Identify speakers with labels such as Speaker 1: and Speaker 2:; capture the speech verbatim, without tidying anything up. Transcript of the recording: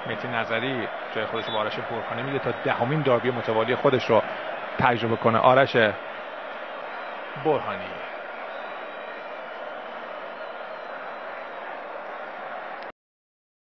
Speaker 1: مهدی نظری جای خودش رو با آرش برهانی میده تا دهمین داربی متوالی خودش رو تجربه کنه. آرش برهانی